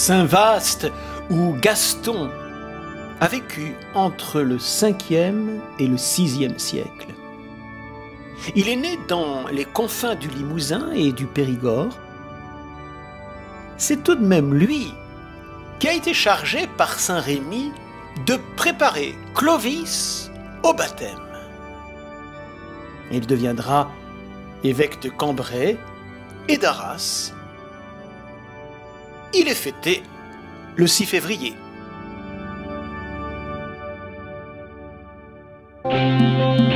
Saint-Vaast où Gaston a vécu entre le 5e et le 6e siècle. Il est né dans les confins du Limousin et du Périgord. C'est tout de même lui qui a été chargé par saint Rémy de préparer Clovis au baptême. Il deviendra évêque de Cambrai et d'Arras. Il est fêté le 6 février.